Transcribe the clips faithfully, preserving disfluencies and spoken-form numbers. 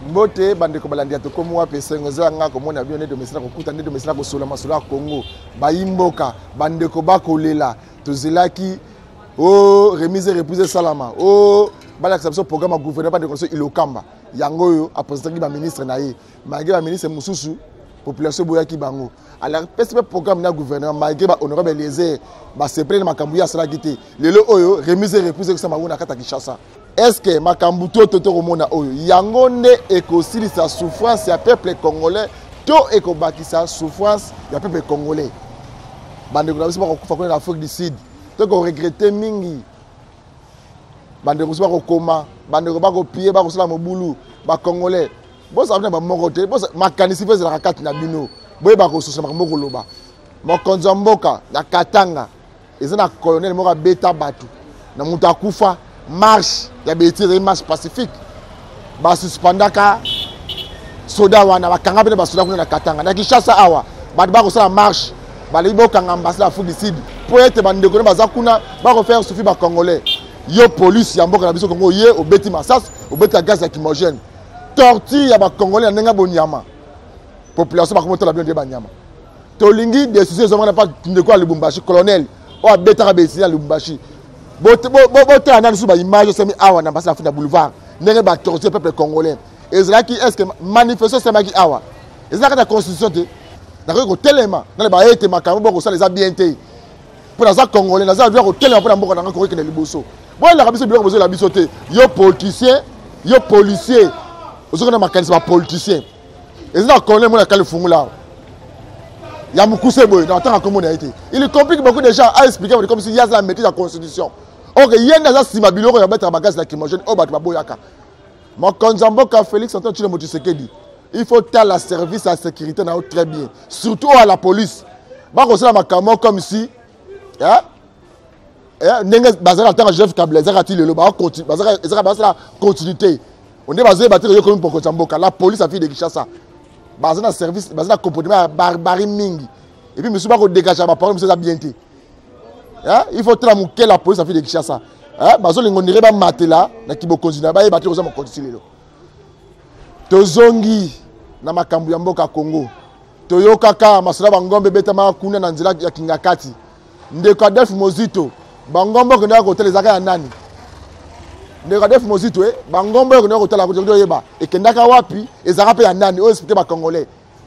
Mbote bande ko balandia to komo wa pesa ngoza nga ko mona bio ne do mesina ko kuta ne do mesina ko sola masolo Congo ba imboka bande ko ba kolela to zelaki o remise reprise salama o bala exception programme gouvernement bande ko so ilokamba yango yo a président ba ministre na ye malgré ba ministre mususu population boya ki bango alors pese programme na gouvernement malgré ba honorable Eliezer ba se prendre makambu ya sala kité lelo oyo remise reprise ko sama wona kata Kinshasa. Est-ce que makambu to to mona oyo yango ne ekosilisa souffrance ya peuple congolais to ekobakisa souffrance ya peuple congolais bande ko biso ba ko kufa ko na Afrique du Sud to ko regretter mingi bande ko ba ko koma bande ko ba ko pied ba ko sala mobulu ba congolais bo sa ba mokote bo makanisi feze la kati na bino boye ba ko sosa makambo loba mokonzo mboka na Katanga ezana colonel moko beta batu na mutu akufa marche ya bêtise une marche pacifique ba suspendaka soda wana bakanga bene ba soda kuna na Katanga na Kinshasa awa ba ba ko sala marche ba libo kanga ambassadeur Afrique du Sud pour être bande ko ba zakuna ba ko faire souffrir ba congolais yo police ya mboka na biso Congo ye obeti masas obeti gaz lacrymogène torture ya ba congolais na nga bonyama population ba ko motala bien de banyama to lingi décision zo na pas ndeko ya Lubumbashi colonel o abeta ka bêtise ya Lubumbashi bote bote anani suba image semi awa na basa na boulevard ndenge ba torture peuple congolais ezalaki est-ce que manifestation semaki awa ezalaka na constitution te na ko telema na ba ete makambo ko sala za bien te pour na za congolais na za doit ko telema pour na mboko na ko ke na liboso bo la biso biloko bozo la biso te yo politicien yo policier ozo na makanisi ba politicien ezala congolais mo na kale fungula ya mukuse boy na tant comme on a été il complique beaucoup de gens à expliquer comme si il y a la maîtrise de la constitution. OK, il y a dans ça biloko ya mettre bagage lacrymogène au bat baboyaka. Mon konzamboka Félix Antoine Tshilombo Tshisekedi. Il faut tel la service à sécurité na très bien, surtout à la police. Ba ko sala makamo comme si hein hein nenga bazala tant chef Kabila zakati lelo ba continue bazala ezaka bazala continuité. On est basé battre yo comme pour konzamboka la police a fait de Kinshasa. Bazana service bazana comportement barbarie mingi et puis monsieur pas ko dégager ba parole monsieur ça bien té hein il faut tramuquer la police a fait de Kinshasa hein bazo lingondire ba matela na kibo continue ba yeba te ko za mo continue lelo to zongi na makambu ya mboka Congo to yokaka masala bangombe betama kuna na nzela ya Kingakati ndeko Adolf Mozito bangombe ko na ko tele zaka ya nani ndeko Adolf Mozito eh bangombe ko na ko tele ko yeba ekendaka wapi ezaka pe ya nani o expliquer ba congolais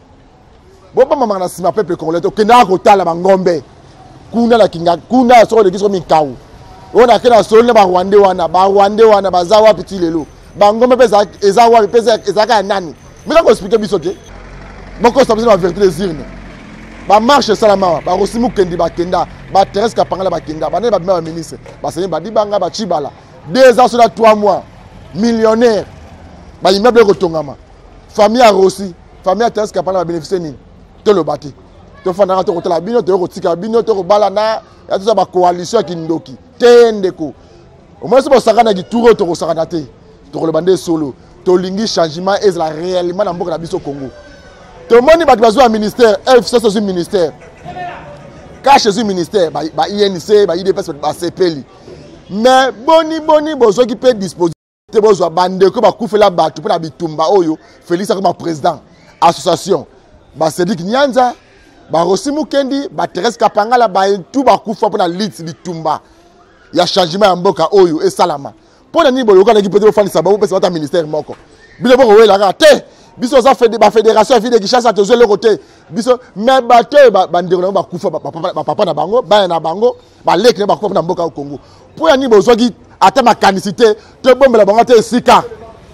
bo ba mama na sima peuple congolais to kenda ko tala bangombe kuna la kinga kuna so le kiso mikawu ona kena so le ba Rwanda wana ba Rwanda wana baza wapi ti lelo bangombe pesa eza wapi pesa ezaka ya nani mina ko expliquer biso te boko stabiliser la vérité des urnes ba marche salama ba rosimu kendi ba kenda ba Thérèse Kapangala ba kenda ba ne ba ba ministre ba sene ba dibanga ba chibala deux ans sur la trois mois millionnaire ba immeuble ko tongama famille a Rossi famille a Thérèse Kapangala ba bénéficier ni to le bati to fana to ko tala bino to ko tika bino to ko balana ya to ba coalition ki ndoki tendeko au moins so sakana ki touro to ko sakana te to ko le bande solo to lingi changement est la réellement na mboka na biso Congo to moni ba bazwa ministère F C C ministère cache ce ministère ba ba I N C ba I D P S ba C P L I mais boni boni bozo qui peut disposer bozo bande ko ba kufela batu pour na bitumba oyo Félix comme président association ba Cédric Nyanza ba Rosimu Kendi ba Thérèse Kapangala ba tout ba kufa pour na lit bitumba ya changement ya mboka oyo et salama pour na ni boloka na ki peut faire ça ba pesa ta ministère moko bino boko we la ka te biso za fait ba fédération fi de Kinshasa to le côté biso mais ba te ba ndeko ba kufa ba papa na bango ba na bango ba lek ba kufa na mboka au Congo pour ya ni bozo ki ata makanicité to bombela bango te sika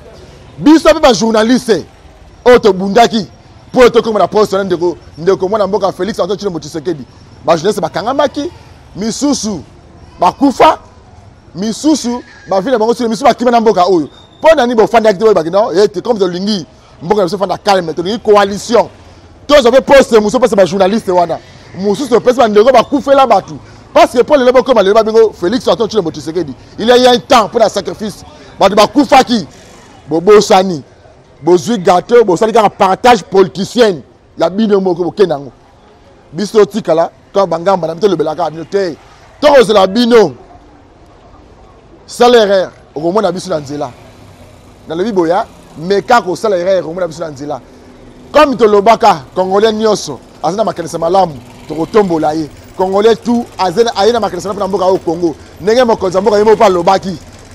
biso ba journaliste o to bundaki pour to comme la poste ndeko ndeko mwana mboka Félix Antoine Tshilombo Tshisekedi ba jeunesse ba kangamaki misusu ba kufa misusu ba vile bango sur misusu ba kimana mboka oyo pour na ni bo fanda ki ba kino et comme de lingi mboka biso fanda calme to ni coalition tous avez poste muso pesa ba journaliste wana muso se pesa ndeko ba kufela batu parce que pour le lebo comme le babingo Félix Antoine Tshilombo Tshisekedi il y a un temps pour un sacrifice ba ba kufaki bobo sani bozui gâteau bosali ka partage politicien ya bino moko bokenango biso tikala quand bangamba na mito le belaka bino te to la bino salaire au moment na biso na nzela na le biboya mais quand on sala erreur on a besoin d'anzela comme to lobaka congolais nyoso azana makanisa malamu to kotombola ye congolais tout azana ayena makanisa na mboka au Congo ndenge mokonza mboka yemo pa lobaki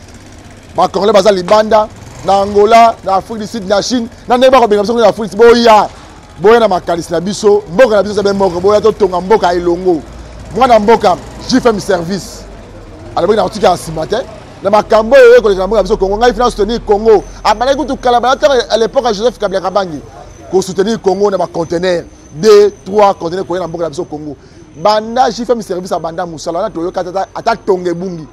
ba congolais baza libanda na Angola na Afrique du Sud na Chine na ndenge ba ko benga biso na Afrique boya boya na makanisa na biso mboka na biso za be moko boya to tonga mboka elongo mwana mboka J F M service alors na otika simate na makambo yo ko le biso Congo ngai finance soutenir Congo abana kutu kala ba à l'époque à Joseph Kabila Kabangi ko soutenir Congo na ba conteneur deux trois conteneurs ko na mboka na biso Congo banda J F M service à banda musala na toyo kata ata tonge bungi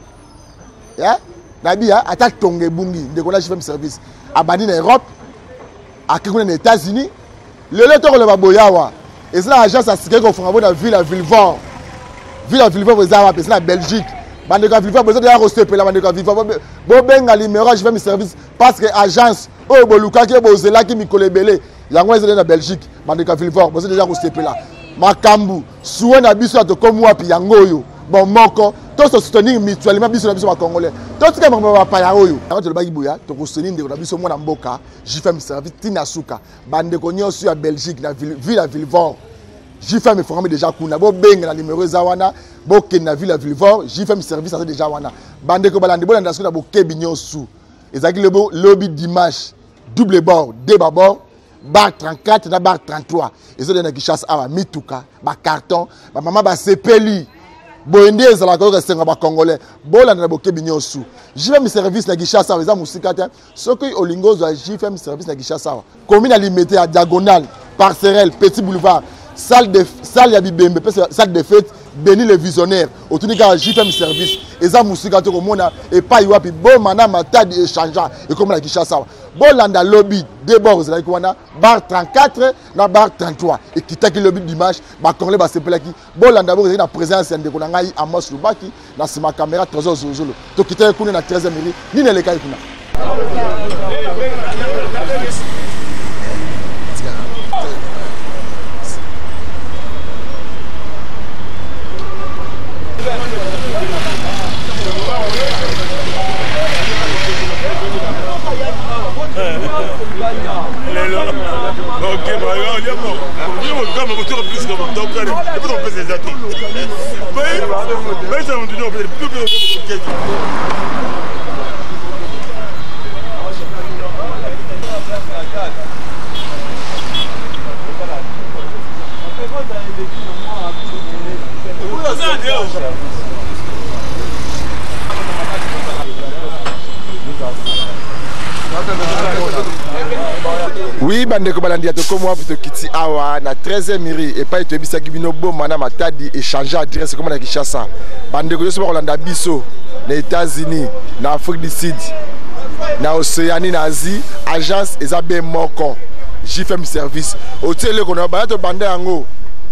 ya na bia ata tonge bungi ndeko na J F M service abandi na Europe akikuna na États-Unis le leto ko le baboyawa et c'est l'agence à Sike ko fonga na ville à Villevort ville à Villevort vous avez c'est la Belgique bande ka Villevort vous avez recevoir la bande ka Villevort bo benga numéro J F M service parce que agence o boluka ki bozela ki mikolebele yango ezele na Belgique bande ka Villevort vous déjà recevoir là makambu suwe na biso to comme wapi yango yo bon moko to se soutenir mutuellement biso na biso ba congolais to tika mama ba pa ya oyo yango to le baki boya to ko soutenir ndeko na biso mwana mboka J F M service tina suka bande ko nyoso ya Belgique na ville à Villevort J F M formé déjà kuna bo benga na numéro zawana bo ken na ville à Villevort J F M service ça déjà wana bande ko balande bo na ndasuna bo kebi nyosu ezaki le bo lobby dimanche double bord débat bord bar trente-quatre na bar trente-trois ezo de na Kishasa awa mituka ba carton ba mama ba sepeli boende ezala ko resenga ba congolais bolanda na bo kebi nyosu J F M service na Kishasa eza musika te soki olingozo ya J F M service na Kishasa commune alimité à diagonale parcelle petit boulevard salle de salle ya bibembe salle de fête béni le visionnaire otunika J F M service eza musika to komona et pas wapi bo mana matadi échangeant et comme la Kishasa bolanda lobby débord ezala wana bar trente-quatre na bar trente-trois et kitaki lobby dimanche ba congolais ba sepelaki bolanda bo na présence ya ndeko na ngai Amos Lubaki na sima caméra trésor zozolo to kitaki kuna na treizième mairie ni na lekai kuna Oui, bande ko balandi to comme moi to kiti awa na treizième mairie et pas to bisa kibino boma na matadi échanger adresse comme na Kishasa bande ko yoso ba kolanda biso na États-Unis na Afrique du Sud na Océanie na Asie agence ezabe moko J F M service hôtel ko na ba to bande yango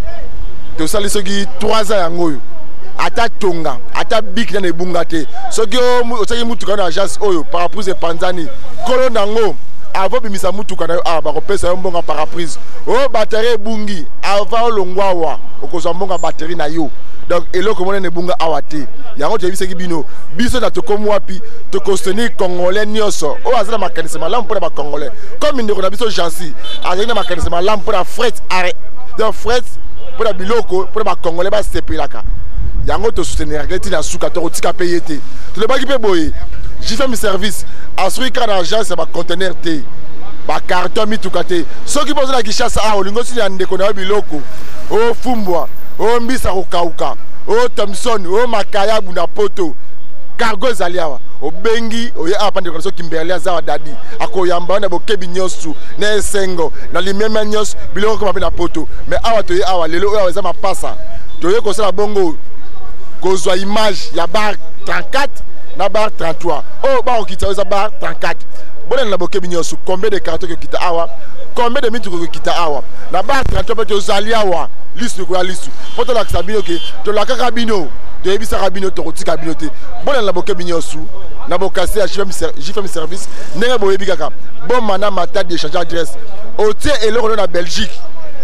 to sali soki trois ans yango ata tonga ata bik na ebunga te soki o tsaki mutuka na agence oyo parapluie panzani kolo nango avant bimisa mutuka na ah ba kopesa mbonga paraprise o batterie bungi avant longwawa okozwa mbonga batterie na yo donc eloko mona ne bunga awate yango te biseki bino biso na to komo wapi to soutenir congolais nyoso o azala makanisa malamu pour ba congolais comme ndeko na biso Jansi azali na makanisa malamu pour la fret arrêt donc fret pour la biloko pour ba congolais ba sepelaka yango to soutenir ngeti na suka to tika payer te to le baki pe boye J F M service asuri kana agence ba conteneur te ba carton mituka te soki bozo na Kishasa a olingo si ya ndeko na biloko o fumbwa o mbisa kokauka o Thompson o makaya buna poto cargo zaliawa o bengi o ya apande ko so kimberle azawa dadi akoyamba na bokebi nyosu na esengo na limema nyos biloko ko na poto mais awa to ya awa lelo o za mapasa to ye ko sala bongo kozwa image ya bar trente-quatre na bar trente-trois oh ba okita za bar trente-quatre bolen la bokebi nyosu combien de carton que kita awa combien de minutes que kita awa na bar trente-trois to zali awa listu ko listu poto la sabino ke to la kakabino to ebisa kabino to kotika kabino te bolen la bokebi nyosu na bokase J F M service ndenge boyebi kaka bon mana mata de changer adresse otie eloko na Belgique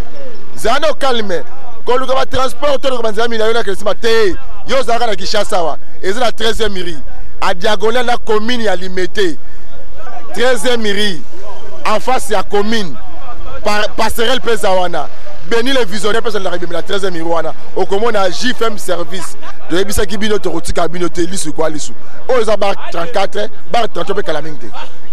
zano calme ko luka ba transport to ko banza mina yona ke sima te yo zaka na Kishasa wa ezina treizième mairie à diagonale la commune ya limité treizième mairie en face ya commune passerelle pesa wana Béni les visionnaires personne la la treizième wana au comment a J F M service de ebisa ki bino to rotika bino te lisu kwa lisu o za bar trente-quatre bar trente pe calamité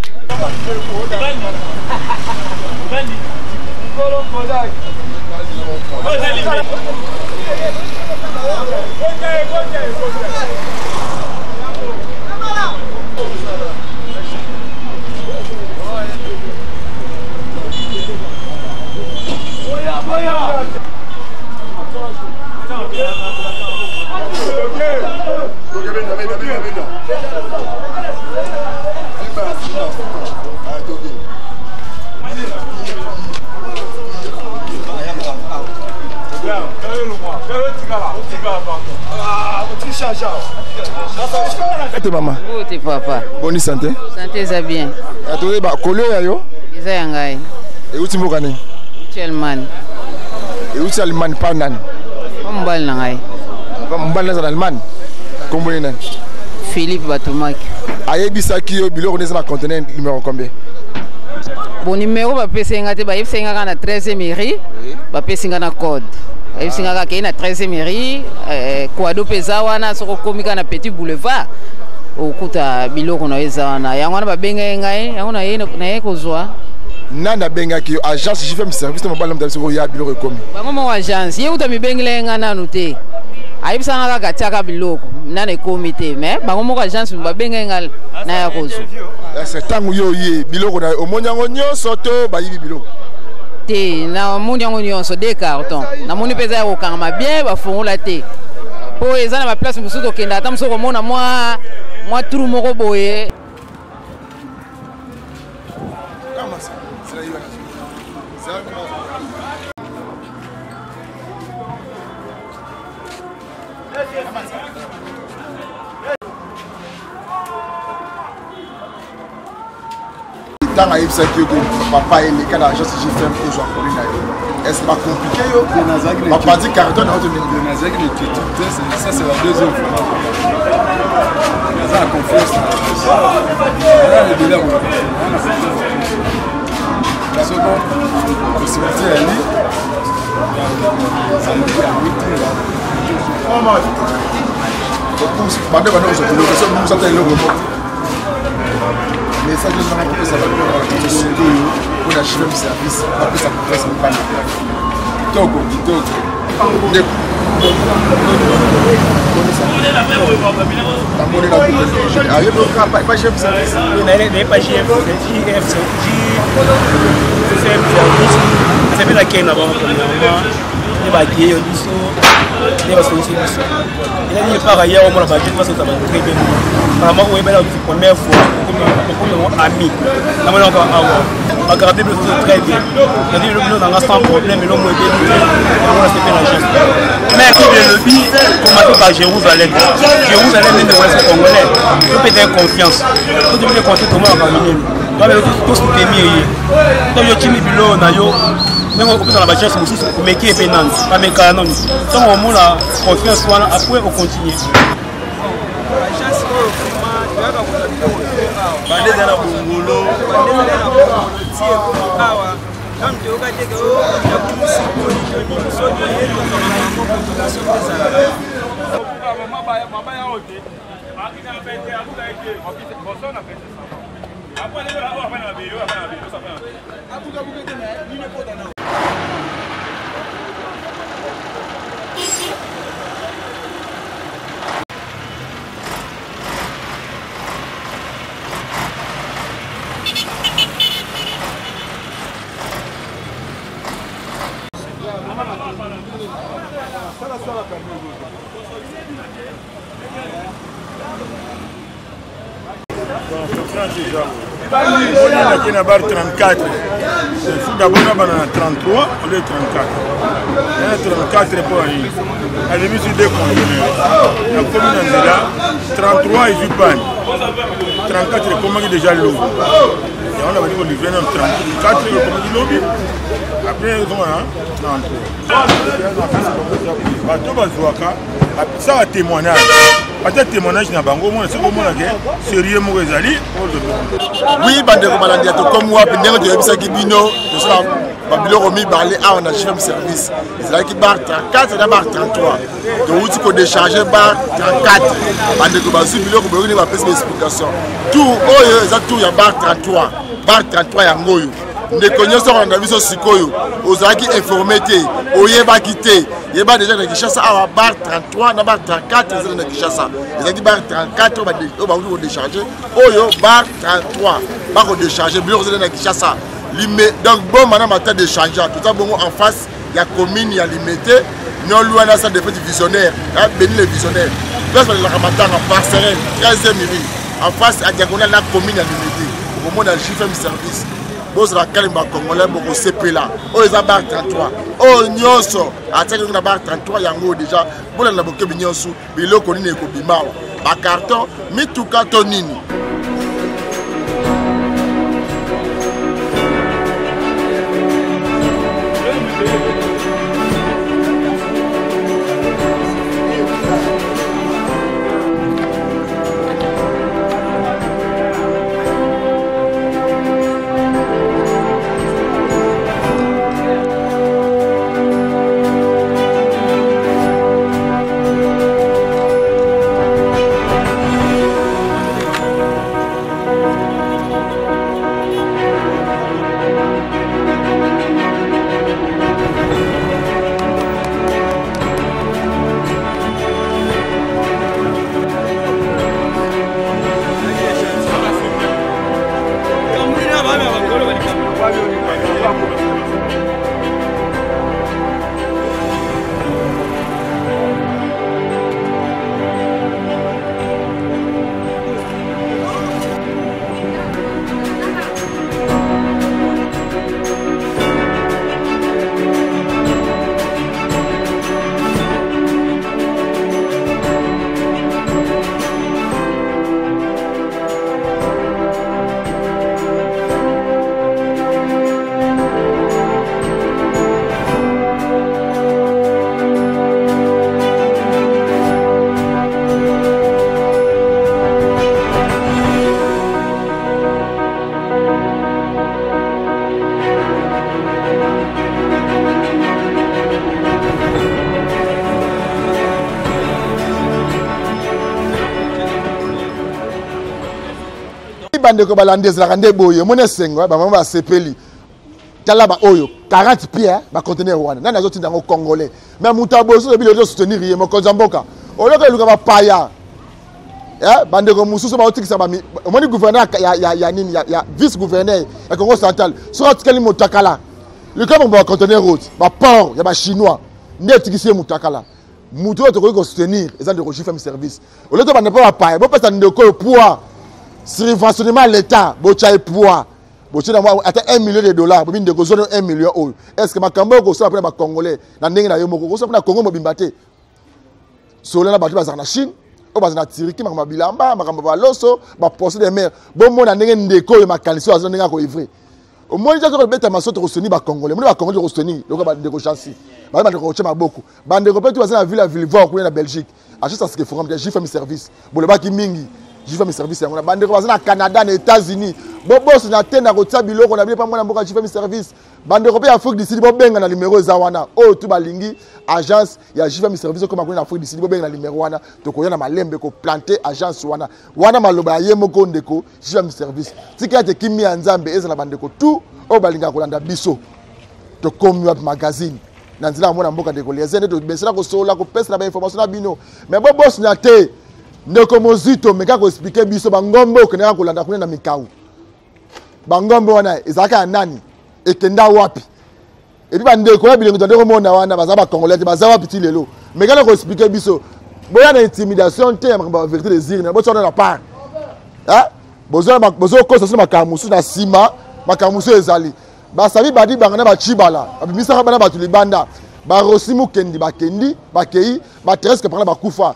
Maman. Bonne papa. Bonne santé. Santé ça bien. Attendez ba kolo ya yo. Isa yangai. Et où tu m'as gagné? Allemagne. Et où tu Allemagne pas nan? Mbal nangai. Mbal na Allemagne. Combien nan? Philippe Batoumaki. Ayebisa ki yo biloko neza na conteneur numéro combien? Bon numéro ba pesenga te ba yesenga kana treizième mairie. Ba pesenga na code. Yesenga ka ke na treizième mairie kwa do peza wana soko komika na petit boulevard. Okuta biloko na eza wana. Yango na ba benga ngai, yango na ye na ye kozwa. Nana benga ki agence J F M service mo balam soko ya biloko komi. Ba mo agence, ye uta mi bengile nga nanu te. Ayibisa nga ka tiaka biloko. Nana komite mais ba mo agence ba benga ngal na ya kozwa. C'est tangu yo ye biloko na omonyango nyonso to ba yibi biloko. Te na munyango nyonso des cartons. Na moni peza ya kokanga bien ba fongola te. Po eza na ba place mususu to kenda tam soko mona moi moi trou moko boye. Comment ça? C'est la yona. Dans la Ipsa qui papa et les cas d'agence J F M aux gens. Est-ce pas compliqué yo? Papa dit carton dans notre le Nazak le tuteur, ça c'est la deuxième fois. Ça la confiance. Là le délai. La seconde possibilité elle est ça dit à huit heures. Comment? Donc pas de bonne chose, le ça nous ça le remote. Mais ça, je ne sais pas si ça va être surtout pour la chef de service, après ça peut faire ça. Togo, Togo. Pas chef de service. Pas chef de service. C'est bien la quête là-bas. Il va guérir du saut. Il va se lancer du saut. Il a dit par ailleurs, on va la battre parce que ça va très bien. Apparemment, on est là pour la première fois. Comme ami. Là, on va avoir. On va garder le tout très bien. On a dit le boulot dans sans problème. Et l'homme est bien. On va se faire la geste. Mais comme le lobby, commencé par Jérusalem. Jérusalem est de l'Ouest congolais. Tout peut être confiance. Tout peut être confiance. Tout le monde va venir. Tout ce qui est mis. Donc, je suis bilo na yo. Même au dans la bâtisse aussi, mais qui est pénal, pas mes canons. Donc au moins la confiance voilà, après on continue. On est à bar trente-quatre. Il faut d'abord à trente-trois au lieu de trente-quatre. Il y a trente-quatre pour aller. À la limite, deux conteneurs. La commune est là. trente-trois et Zupan. trente-quatre est comment déjà l'eau. on a dit livré dans trente-quatre comme du lobby. Après ils ont hein. Non. Bato bazwaka ça a témoignage. Peut-être témoignage na bango moi c'est comme on a que sérieux mo ezali. Oui, bande ko malandi to comme moi ndenge to yebisa ki bino to ça babilo romi parler ah on a chef service. C'est là qui bar trente-quatre et bar trente-trois. To outi ko décharger bar trente-quatre. Bande ko basu bilo ko boni ba pesa explication. Tout oyo za tout ya bar trente-trois. Bar trente-trois ya ngoyo. Ne connaissons pas la vision sikoyo. Ozaki informé te, oyeba kité. Yeba déjà na Kinshasa à bar trente-trois na bar trente-quatre ils na Kinshasa. Ils ont dit bar trente-quatre on va on va décharger. Oyo bar trente-trois. Ba ko décharger bilo na Kinshasa. Donc bon maintenant matin d'échanger tout ça bon en face il y a commune il y a limité. Non loin là ça des petits visionnaires. Là béni les visionnaires. Place la Ramadan en parcelle treizième rue. En face à diagonale la commune il y a limité. Au moment dans J F M service. Bos la kalimba congolais boko C P là. Oh ils bar trente-trois. Oh nyonso. Ateli na bar trente-trois yango déjà. Bola na boke nyonso. Biloko nini ko bimao. Ba carton mituka tonini. bande ko balandese la kande boye mona sengo ba mama ba sepeli tala ba oyo quarante pieds ba conteneur wana nana azoti ndango congolais mais muta boso bi le soutenir ye moko zamboka oyo ko luka ba paya eh bande ko mususu ba otikisa ba moni gouverneur ya ya ya nini ya, ya vice gouverneur ya Congo central so atikali motakala le comme ba conteneur route ba port ya ba chinois netikisi motakala muto to ko soutenir ezan de rechiffre service au lieu de ba ne pas paya bo pesa ndeko poids subventionnement l'État, bocha poids, bocha d'avoir atteint un million de dollars, pour de zone un million euro. Est-ce que ma cambo ko so après ma congolais, na ndenge na yo moko ko so na Congo mobimbate. So là na batu bazana Chine, o bazana tiriki ma bilamba, ma kamba loso, ba poste de mer. Bon mo na ndenge ndeko yo makaliso azo ndenge ko ivrer. Au moins déjà ko beta maso to soni ba congolais, mo ba congolais ko soni, loko ba ndeko chansi. Ba ba ndeko chema beaucoup. Ba ndeko petu bazana ville à Villevort ko na Belgique. A juste ce que forum de J F M service. Bo le ba ki mingi. J F M service yango bande ko bazana Canada na États-Unis bo boss na tena ko tsabilo ko na bile pa mwana mboka J F M service bande ko pe Afrique du Sud bo benga na numéro za wana o tu balingi agence ya J F M service ko makuna na Afrique du Sud bo benga na numéro wana to ko yana malembe ko planter agence wana wana maloba ye moko ndeko J F M service tikate kimi ya nzambe ezala bande ko tout o balinga ko landa biso to comme web magazine na nzila mwana mboka ndeko les ene to besela ko sola ko pesa na ba information na bino mais bo boss na te ndeko mozito meka ko expliquer biso bangombo kenaka kolanda kuna na mikau bangombo wana ezaka nani ekenda wapi epi bandeko ya bilengo ndeko mona wana baza ba congolais baza wapi ti lelo meka ko expliquer biso boya na intimidation te ba vérité des irnes bo tsona na part hein bozo bozo ko so makamusu na sima makamusu ezali ba sabi badi bangana ba chibala abimisa bana ba tulibanda ba rosimu kendi ba kendi ba kei ba presque prendre ba kufa.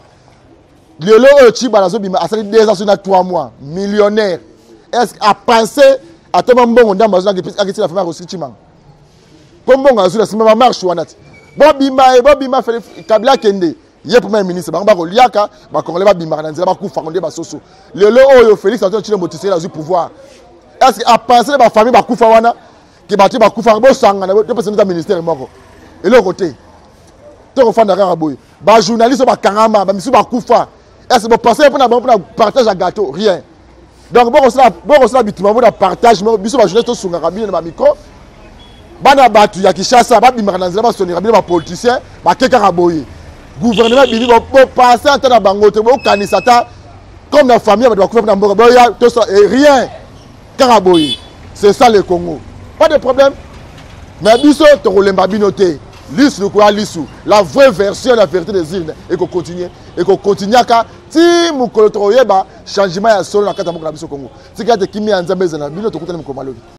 Lelo Chiba Nazo Bima a sali deux ans sur trois mois, millionnaire. Est-ce à penser atema mbongo ndamba azuna akiti la famille aussi chimanga po mbongo azula sima ma marche wana ti bobima e bobima fele Kabila kende ye premier ministre bango ba koliaka ba congolais ba bimaka na nzela ba kufa konde ba soso lelo oyo Félix Antoine Tshilombo Tshisekedi azu pouvoir est-ce que a penser ba famille ba kufa wana ki ba ti ba kufa bo sanga na bo personne dans ministère moko et le côté to fanda kaka boy ba journaliste ba kangama ba misu ba kufa est-ce que vous pensez pour na partage à gâteau rien donc bon ça bon ça bitumba bo na partage mais biso ba journaliste to sunga kabine na micro bana batu ya Kishasa ba bimaka na nzela ba sonira bino ba politicien ba keka boy gouvernement bini bo passer en temps na bango te bo kanisa ta comme la famille ba kufa na mboka boya tout ça et rien karaboy c'est ça le Congo pas de problème mais biso to kolemba binoté lisu ko lisu la vraie version la vérité des urnes et ko continuer et ko continuer ka ti mukolo to yeba changement ya solo na kata moko na biso Congo c'est que te kimi anzambe na bino to kutana mko malobi